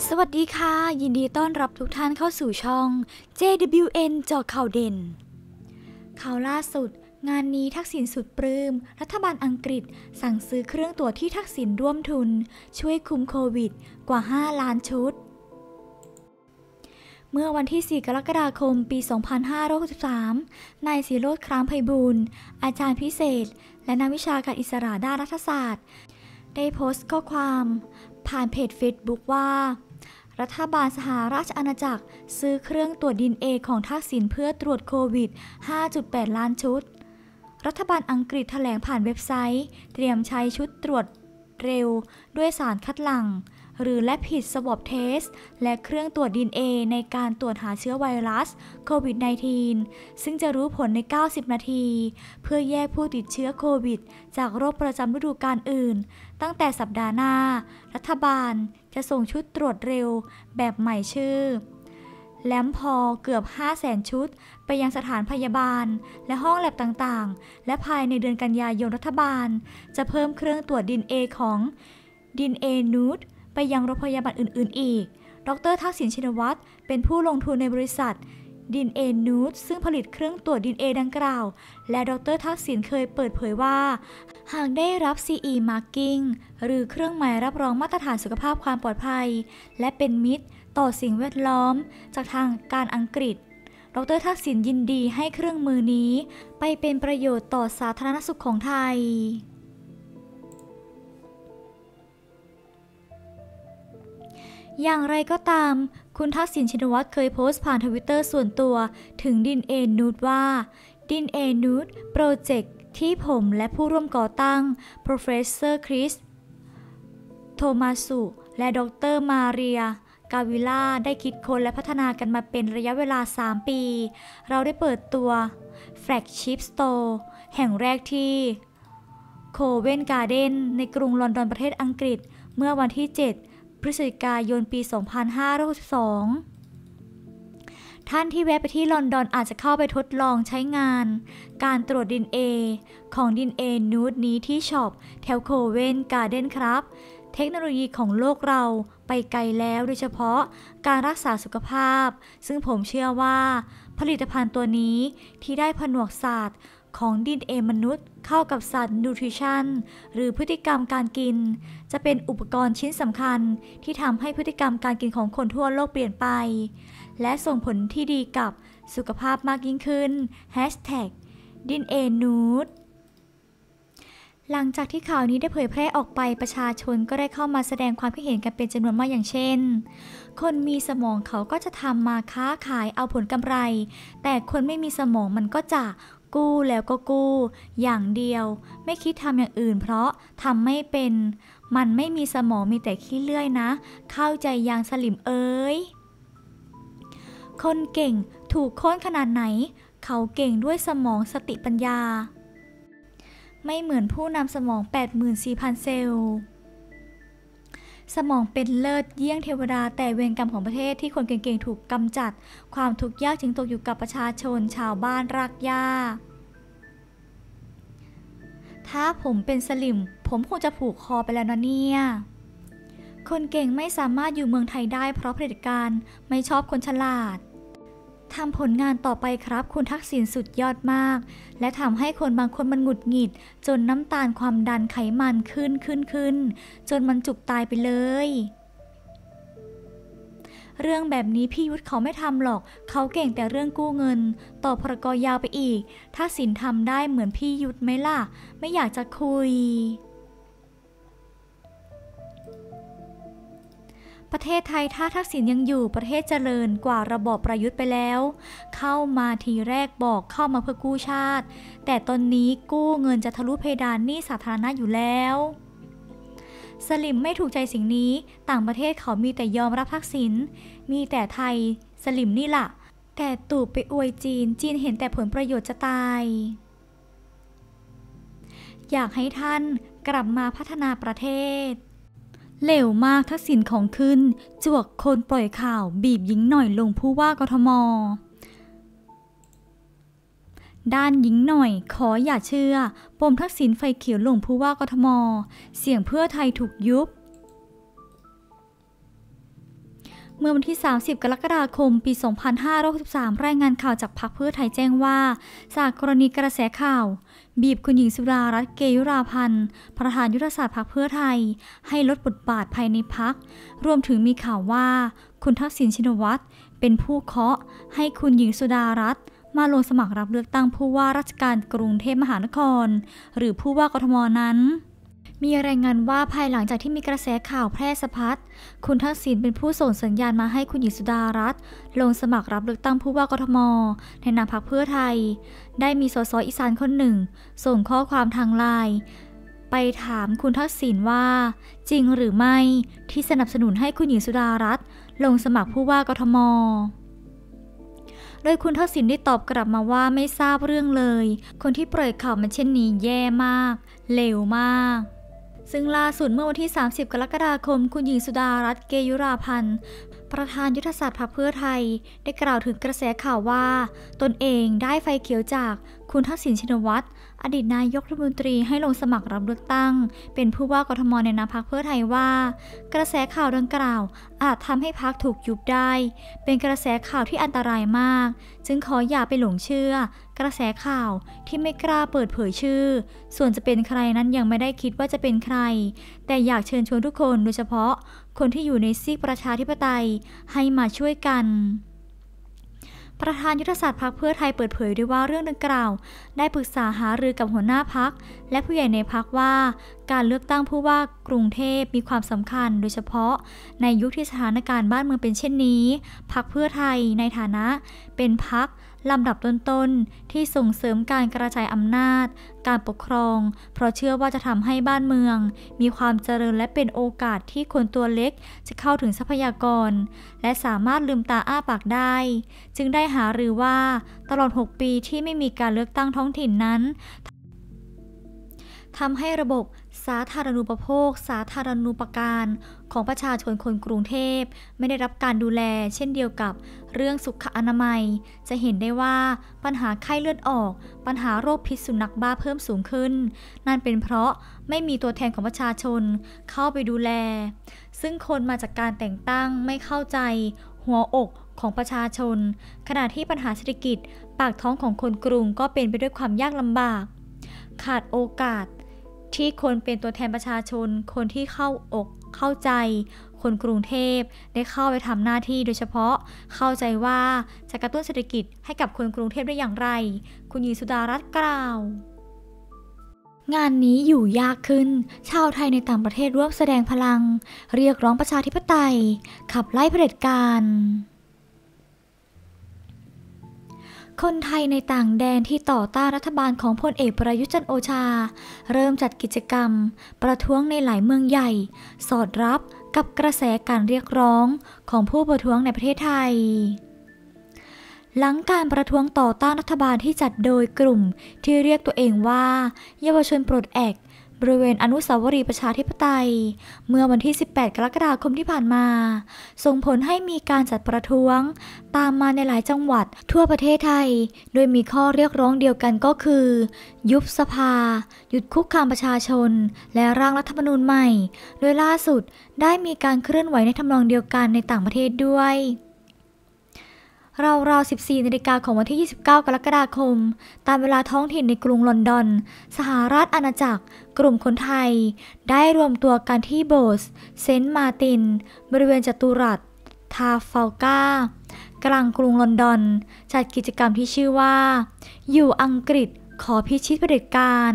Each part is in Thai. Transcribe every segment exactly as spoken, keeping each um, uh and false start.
สวัสดีค่ะยินดีต้อนรับทุกท่านเข้าสู่ช่อง เจ ดับเบิลยู เอ็น เจาะข่าวเด่นข่าวล่าสุดงานนี้ทักษิณสุดปลื้มรัฐบาลอังกฤษสั่งซื้อเครื่องตรวจที่ทักษิณร่วมทุนช่วยคุมโควิดกว่าห้าล้านชุดเมื่อวันที่สี่กรกฎาคมปีสองพันห้าร้อยหกสิบสามนายศิโรจน์ คร้ามไพบูลย์อาจารย์พิเศษและนักวิชาการอิสระด้านรัฐศาสตร์ได้โพสต์ข้อความผ่านเพจ Facebook ว่ารัฐบาลสหราชอาณาจักรซื้อเครื่องตรวจ ดี เอ็น เอ ของทักษิณเพื่อตรวจโควิด ห้าจุดแปด ล้านชุดรัฐบาลอังกฤษแถลงผ่านเว็บไซต์เตรียมใช้ชุดตรวจเร็วด้วยสารคัดหลั่งหรือ Rapid Swab Test และเครื่องตรวจ ดี เอ็น เอ ในการตรวจหาเชื้อไวรัสโควิด สิบเก้า ซึ่งจะรู้ผลในเก้าสิบนาทีเพื่อแยกผู้ติดเชื้อโควิดจากโรคประจำฤดูกาลอื่นตั้งแต่สัปดาห์หน้ารัฐบาลจะส่งชุดตรวจเร็วแบบใหม่ชื่อแลมพอเกือบ ห้าแสน ชุดไปยังสถานพยาบาลและห้องแลบต่างๆและภายในเดือนกันยายนรัฐบาลจะเพิ่มเครื่องตรวจ ดี เอ็น เอ ของ ดี เอ็น เอ นูด ไปยังโรงพยาบาลอื่นๆอีกดร.ทักษิณชินวัตรเป็นผู้ลงทุนในบริษัท ดี เอ็น เอ นูด ซึ่งผลิตเครื่องตรวจ ดี เอ็น เอ ดังกล่าวและดร.ทักษิณเคยเปิดเผยว่าหากได้รับ ซี อี Marking หรือเครื่องหมายรับรองมาตรฐานสุขภาพความปลอดภัยและเป็นมิตรต่อสิ่งแวดล้อมจากทางการอังกฤษดร.ทักษิณยินดีให้เครื่องมือนี้ไปเป็นประโยชน์ต่อสาธารณสุขของไทยอย่างไรก็ตามคุณทักษิณชินวัตรเคยโพสต์ผ่านทวิตเตอร์ส่วนตัวถึง ดี เอ็น เอ นูด ว่า ดี เอ็น เอ นูด โปรเจกต์ที่ผมและผู้ร่วมก่อตั้ง Professor Chris โทมัสุและดร.มาเรียกาวิล่าได้คิดค้นและพัฒนากันมาเป็นระยะเวลาสามปีเราได้เปิดตัว Flagship Store แห่งแรกที่โคเวนการ์เดนในกรุงลอนดอนประเทศอังกฤษเมื่อวันที่เจ็ดพฤศจิกายนปีสองพันห้าร้อยหกสิบสองท่านที่แวะไปที่ลอนดอนอาจจะเข้าไปทดลองใช้งานการตรวจ ดี เอ็น เอ ของ ดี เอ็น เอ นูด นี้ที่ช็อปแถวโคเวนการ์เดนครับเทคโนโลยีของโลกเราไปไกลแล้วโดยเฉพาะการรักษาสุขภาพซึ่งผมเชื่อว่าผลิตภัณฑ์ตัวนี้ที่ได้ผนวกศาสตร์ของ ดี เอ็น เอ มนุษย์เข้ากับศาสตร์นิวทริชั่นหรือพฤติกรรมการกินจะเป็นอุปกรณ์ชิ้นสำคัญที่ทำให้พฤติกรรมการกินของคนทั่วโลกเปลี่ยนไปและส่งผลที่ดีกับสุขภาพมากยิ่งขึ้น แฮชแท็ก ดี เอ็น เอ นูด หลังจากที่ข่าวนี้ได้เผยแพร่ออกไปประชาชนก็ได้เข้ามาแสดงความคิดเห็นกันเป็นจำนวนมากอย่างเช่นคนมีสมองเขาก็จะทำมาค้าขายเอาผลกำไรแต่คนไม่มีสมองมันก็จะกู้แล้วก็กู้อย่างเดียวไม่คิดทำอย่างอื่นเพราะทำไม่เป็นมันไม่มีสมองมีแต่ขี้เลื่อยนะเข้าใจยังสลิมเอ้ยคนเก่งถูกโค่นขนาดไหนเขาเก่งด้วยสมองสติปัญญาไม่เหมือนผู้นำสมอง แปดหมื่นสี่พัน เซลล์สมองเป็นเลิศเยี่ยงเทวดาแต่เวรกรรมของประเทศที่คนเก่งๆถูกกำจัดความทุกข์ยากจึงตกอยู่กับประชาชนชาวบ้านรากหญ้าถ้าผมเป็นสลิมผมคงจะผูกคอไปแล้วนะเนี่ยคนเก่งไม่สามารถอยู่เมืองไทยได้เพราะเผด็จการไม่ชอบคนฉลาดทำผลงานต่อไปครับคุณทักษิณสุดยอดมากและทำให้คนบางคนมันหงุดหงิดจนน้ำตาลความดันไขมันขึ้นขึ้นขึ้นจนมันจุกตายไปเลยเรื่องแบบนี้พี่ยุทธเขาไม่ทำหรอกเขาเก่งแต่เรื่องกู้เงินต่อพรกยาวไปอีกทักษิณทำได้เหมือนพี่ยุทธไหมล่ะไม่อยากจะคุยประเทศไทยถ้าทักษิณยังอยู่ประเทศเจริญกว่าระบอบประยุทธ์ไปแล้วเข้ามาทีแรกบอกเข้ามาเพื่อกู้ชาติแต่ตอนนี้กู้เงินจะทะลุเพดานหนี้สาธารณะอยู่แล้วสลิมไม่ถูกใจสิ่งนี้ต่างประเทศเขามีแต่ยอมรับทักษิณมีแต่ไทยสลิมนี่ล่ะแต่ตูบไปอวยจีนจีนเห็นแต่ผลประโยชน์จะตายอยากให้ท่านกลับมาพัฒนาประเทศเหลวมากทักษิณของขึ้นจวกคนปล่อยข่าวบีบหญิงหน่อยลงผู้ว่ากทมด้านหญิงหน่อยขออย่าเชื่อปมทักษิณไฟเขียวลงผู้ว่ากทมเสียงเพื่อไทยถูกยุบเมื่อวันที่ สามสิบ กรกฎาคม ปี สองพันห้าร้อยหกสิบสาม รายงานข่าวจากพรรคเพื่อไทยแจ้งว่าจากกรณีกระแสข่าวบีบคุณหญิงสุดารัตน์เกยุราพันธ์ประธานยุทธศาสตร์พรรคเพื่อไทยให้ลดบทบาทภายในพรรครวมถึงมีข่าวว่าคุณทักษิณชินวัตรเป็นผู้เคาะให้คุณหญิงสุดารัตน์มาลงสมัครรับเลือกตั้งผู้ว่าราชการกรุงเทพมหานครหรือผู้ว่ากทมนั้นมีรายงานว่าภายหลังจากที่มีกระแสข่าวแพร่สะพัดคุณทักษิณเป็นผู้ส่งสัญญาณมาให้คุณหญิงสุดารัตน์ลงสมัครรับเลือกตั้งผู้ว่ากทมในนามพรรคเพื่อไทยได้มีสสอีสานคนหนึ่งส่งข้อความทางไลน์ไปถามคุณทักษิณว่าจริงหรือไม่ที่สนับสนุนให้คุณหญิงสุดารัตน์ลงสมัครผู้ว่ากทมโดยคุณทักษิณได้ตอบกลับมาว่าไม่ทราบเรื่องเลยคนที่ปล่อยข่าวมาเช่นนี้แย่มากเลวมากซึ่งล่าสุดเมื่อวันที่ สามสิบ กรกฎาคมคุณหญิงสุดารัตน์เกยุราพันธ์ประธานยุทธศาสตร์พรรคเพื่อไทยได้กล่าวถึงกระแสข่าวว่าตนเองได้ไฟเขียวจากคุณทักษิณชินวัตรอดีตนายกรัฐมนตรีให้ลงสมัครรับเลือกตั้งเป็นผู้ว่ากทมในนามพรรคเพื่อไทยว่ากระแสข่าวดังกล่าวอาจทำให้พรรคถูกยุบได้เป็นกระแสข่าวที่อันตรายมากจึงขออย่าไปหลงเชื่อกระแสข่าวที่ไม่กล้าเปิดเผยชื่อส่วนจะเป็นใครนั้นยังไม่ได้คิดว่าจะเป็นใครแต่อยากเชิญชวนทุกคนโดยเฉพาะคนที่อยู่ในซีกประชาธิปไตยให้มาช่วยกันประธานยุทธศาสตร์พรรคเพื่อไทยเปิดเผยด้วยว่าเรื่องดังกล่าวได้ปรึกษาหารือกับหัวหน้าพรรคและผู้ใหญ่ในพรรคว่าการเลือกตั้งผู้ว่ากรุงเทพมีความสำคัญโดยเฉพาะในยุคที่สถานการณ์บ้านเมืองเป็นเช่นนี้พรรคเพื่อไทยในฐานะเป็นพรรคลำดับต้นๆที่ส่งเสริมการกระจายอำนาจการปกครองเพราะเชื่อว่าจะทำให้บ้านเมืองมีความเจริญและเป็นโอกาสที่คนตัวเล็กจะเข้าถึงทรัพยากรและสามารถลืมตาอ้าปากได้จึงได้หารือว่าตลอดหกปีที่ไม่มีการเลือกตั้งท้องถิ่นนั้นทำให้ระบบสาธารณูปโภคสาธารณูปการของประชาชนคนกรุงเทพไม่ได้รับการดูแลเช่นเดียวกับเรื่องสุขอนามัยจะเห็นได้ว่าปัญหาไข้เลือดออกปัญหาโรคพิษสุนัขบ้าเพิ่มสูงขึ้นนั่นเป็นเพราะไม่มีตัวแทนของประชาชนเข้าไปดูแลซึ่งคนมาจากการแต่งตั้งไม่เข้าใจหัวอกของประชาชนขณะที่ปัญหาเศรษฐกิจปากท้องของคนกรุงก็เป็นไปด้วยความยากลำบากขาดโอกาสที่คนเป็นตัวแทนประชาชนคนที่เข้าอกเข้าใจคนกรุงเทพได้เข้าไปทำหน้าที่โดยเฉพาะเข้าใจว่าจะกระตุ้นเศรษฐกิจให้กับคนกรุงเทพได้อย่างไรคุณหญิงสุดารัตน์กล่าวงานนี้อยู่ยากขึ้นชาวไทยในต่างประเทศร่วมแสดงพลังเรียกร้องประชาธิปไตยขับไล่เผด็จการคนไทยในต่างแดนที่ต่อต้านรัฐบาลของพลเอกประยุทธ์จันทร์โอชาเริ่มจัดกิจกรรมประท้วงในหลายเมืองใหญ่สอดรับกับกระแสการเรียกร้องของผู้ประท้วงในประเทศไทยหลังการประท้วงต่อต้านรัฐบาลที่จัดโดยกลุ่มที่เรียกตัวเองว่าเยาวชนปลดแอกบริเวณอนุสาวรีย์ประชาธิปไตยเมื่อวันที่สิบแปดกรกฎาคมที่ผ่านมาส่งผลให้มีการจัดประท้วงตามมาในหลายจังหวัดทั่วประเทศไทยโดยมีข้อเรียกร้องเดียวกันก็คือยุบสภาหยุดคุกคามประชาชนและร่างรัฐธรรมนูญใหม่โดยล่าสุดได้มีการเคลื่อนไหวในทำนองเดียวกันในต่างประเทศด้วยราวๆ สิบสี่ นาฬิกาของวันที่ ยี่สิบเก้า กรกฎาคมตามเวลาท้องถิ่นในกรุงลอนดอนสหราชอาณาจักรกลุ่มคนไทยได้รวมตัวกันที่โบสถ์เซนต์มาร์ตินบริเวณจัตุรัสทราฟัลการ์กลางกรุงลอนดอนจัดกิจกรรมที่ชื่อว่าอยู่อังกฤษขอพิชิตเผด็จการ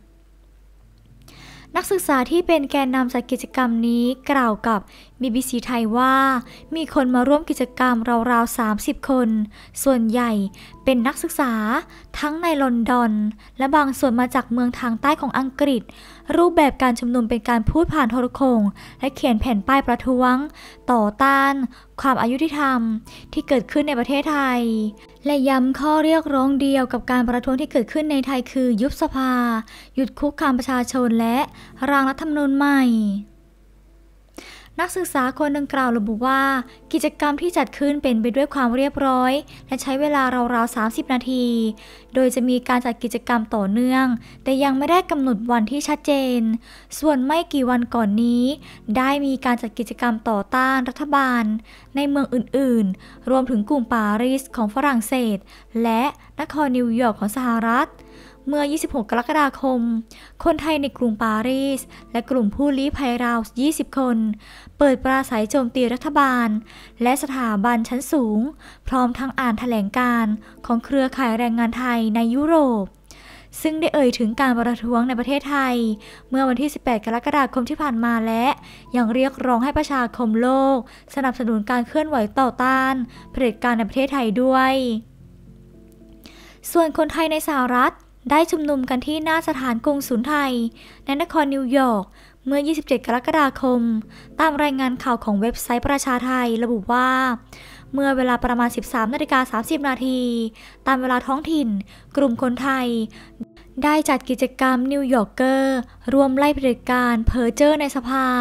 นักศึกษาที่เป็นแกนนำจัดกิจกรรมนี้กล่าวกับ บี บี ซี ไทยว่ามีคนมาร่วมกิจกรรมราวๆสามสิบคนส่วนใหญ่เป็นนักศึกษาทั้งในลอนดอนและบางส่วนมาจากเมืองทางใต้ของอังกฤษรูปแบบการชุมนุมเป็นการพูดผ่านโทรโข่งและเขียนแผ่นป้ายประท้วงต่อต้านความอายุติธรรมที่เกิดขึ้นในประเทศไทยและย้ำข้อเรียกร้องเดียวกับการประท้วงที่เกิดขึ้นในไทยคือยุบสภาหยุดคุกคามประชาชนและร่างรัฐธรรมนูญใหม่นักศึกษาคนดังกล่าวระบุว่ากิจกรรมที่จัดขึ้นเป็นไปด้วยความเรียบร้อยและใช้เวลาราวๆสามสิบนาทีโดยจะมีการจัดกิจกรรมต่อเนื่องแต่ยังไม่ได้กำหนดวันที่ชัดเจนส่วนไม่กี่วันก่อนนี้ได้มีการจัดกิจกรรมต่อต้านรัฐบาลในเมืองอื่นๆรวมถึงกรุงปารีสของฝรั่งเศสและนครนิวยอร์กของสหรัฐเมื่อ ยี่สิบหก กรกฎาคมคนไทยในกรุงปารีสและกลุ่มผู้ลี้ภัยราว ยี่สิบ คนเปิดปราศรัยโจมตีรัฐบาลและสถาบันชั้นสูงพร้อมทั้งอ่านแถลงการณ์ของเครือข่ายแรงงานไทยในยุโรปซึ่งได้เอ่ยถึงการประท้วงในประเทศไทยเมื่อวันที่ สิบแปด กรกฎาคมที่ผ่านมาและยังเรียกร้องให้ประชาคมโลกสนับสนุนการเคลื่อนไหวต่อต้านเผด็จการในประเทศไทยด้วยส่วนคนไทยในสหรัฐได้ชุมนุมกันที่หน้าสถานกงสุลไทยในนครนิวยอร์กเมื่อ ยี่สิบเจ็ด กรกฎาคมตามรายงานข่าวของเว็บไซต์ประชาไทยระบุว่าเมื่อเวลาประมาณ สิบสามนาฬิกาสามสิบนาทีตามเวลาท้องถิ่นกลุ่มคนไทยได้จัดกิจกรรมนิวยอร์กเกอร์รวมไล่เผด็จการเพ้อเจ้อในสภา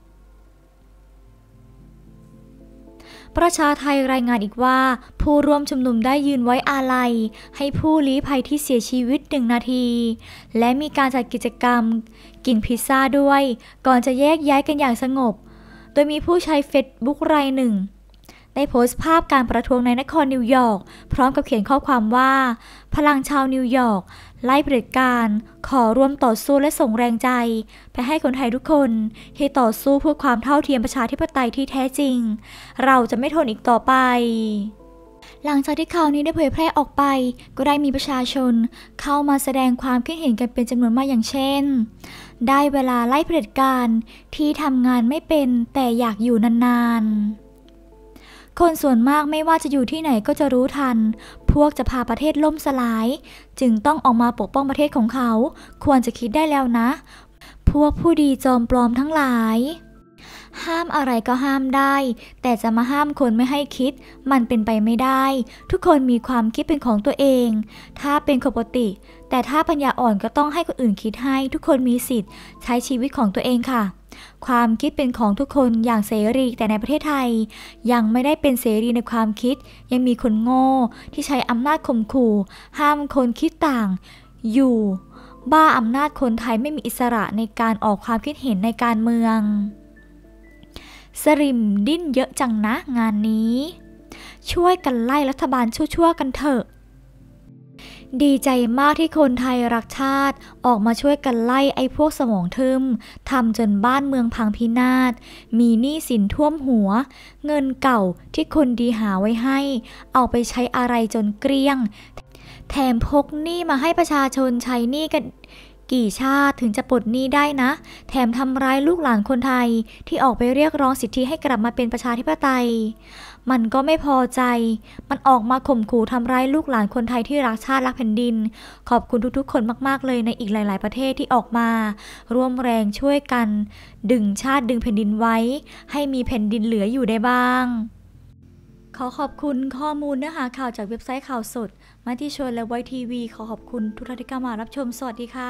ประชาไทยรายงานอีกว่าผู้ร่วมชุมนุมได้ยืนไว้อาลัยให้ผู้ลี้ภัยที่เสียชีวิตหนึ่งนาทีและมีการจัดกิจกรรมกินพิซซ่าด้วยก่อนจะแยกย้ายกันอย่างสงบโดยมีผู้ใช้เฟซบุ๊กรายหนึ่งได้โพสต์ภาพการประท้วงในนครนิวยอร์กพร้อมกับเขียนข้อความว่าพลังชาวนิวยอร์กไล่เผด็จการขอร่วมต่อสู้และส่งแรงใจไปให้คนไทยทุกคนที่ต่อสู้เพื่อความเท่าเทียมประชาธิปไตยที่แท้จริงเราจะไม่ทนอีกต่อไปหลังจากที่ข่าวนี้ได้เผยแพร่ออกไปก็ได้มีประชาชนเข้ามาแสดงความคิดเห็นกันเป็นจำนวนมากอย่างเช่นได้เวลาไล่เผด็จการที่ทำงานไม่เป็นแต่อยากอยู่นานๆคนส่วนมากไม่ว่าจะอยู่ที่ไหนก็จะรู้ทันพวกจะพาประเทศล่มสลายจึงต้องออกมาปกป้องประเทศของเขาควรจะคิดได้แล้วนะพวกผู้ดีจอมปลอมทั้งหลายห้ามอะไรก็ห้ามได้แต่จะมาห้ามคนไม่ให้คิดมันเป็นไปไม่ได้ทุกคนมีความคิดเป็นของตัวเองถ้าเป็นปกติแต่ถ้าปัญญาอ่อนก็ต้องให้คนอื่นคิดให้ทุกคนมีสิทธิ์ใช้ชีวิตของตัวเองค่ะความคิดเป็นของทุกคนอย่างเสรีแต่ในประเทศไทยยังไม่ได้เป็นเสรีในความคิดยังมีคนโง่ที่ใช้อำนาจข่มขู่ห้ามคนคิดต่างอยู่บ้าอำนาจคนไทยไม่มีอิสระในการออกความคิดเห็นในการเมืองสริมดิ้นเยอะจังนะงานนี้ช่วยกันไล่รัฐบาลชั่วๆกันเถอะดีใจมากที่คนไทยรักชาติออกมาช่วยกันไล่ไอ้พวกสมองทึมทำจนบ้านเมืองพังพินาศมีหนี้สินท่วมหัวเงินเก่าที่คนดีหาไว้ให้เอาไปใช้อะไรจนเกลี้ยงแถมพกหนี้มาให้ประชาชนใช้หนี้กันกี่ชาติถึงจะปลดหนี้ได้นะแถมทำร้ายลูกหลานคนไทยที่ออกไปเรียกร้องสิทธิให้กลับมาเป็นประชาธิปไตยมันก็ไม่พอใจมันออกมาข่มขู่ทำร้ายลูกหลานคนไทยที่รักชาติรักแผ่นดินขอบคุณทุกๆคนมากๆเลยในอีกหลายๆประเทศที่ออกมาร่วมแรงช่วยกันดึงชาติดึงแผ่นดินไว้ให้มีแผ่นดินเหลืออยู่ได้บ้างขอขอบคุณข้อมูลเนื้อหาข่าวจากเว็บไซต์ข่าวสดมติชนและไวทีวีขอขอบคุณทุกท่านที่เข้ามารับชมสวัสดีค่ะ